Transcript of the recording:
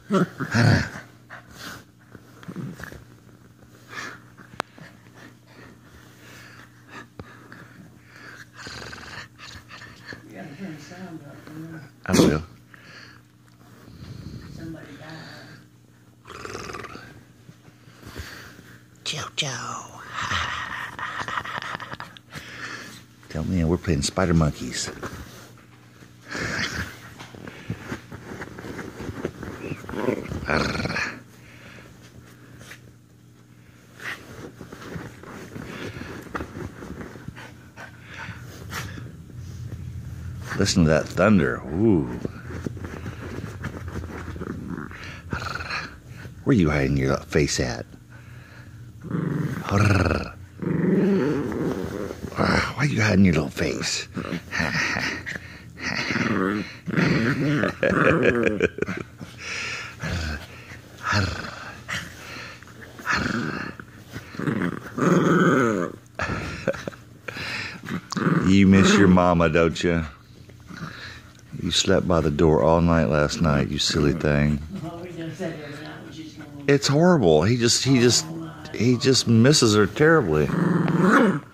gotta turn the sound up, you know? I will. Somebody died. Jojo. Tell me, we're playing spider monkeys. Listen to that thunder. Ooh. Where you hiding your face at? Why you hiding your little face? You miss your mama, don't you? You slept by the door all night last night, you silly thing. It's horrible. He just misses her terribly.